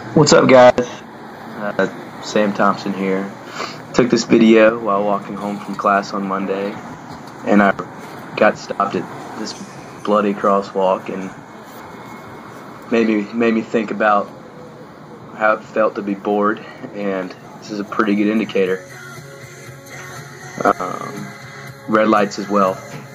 What's up, guys? Sam Thompson here. Took this video while walking home from class on Monday, and I got stopped at this bloody crosswalk, and made me think about how it felt to be bored, and this is a pretty good indicator. Red lights as well.